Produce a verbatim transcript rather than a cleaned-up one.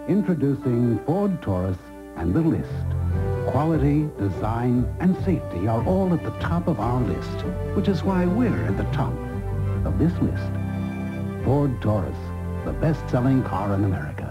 Introducing Ford Taurus and the list. Quality, design, and safety are all at the top of our list, which is why we're at the top of this list. Ford Taurus, the best-selling car in America.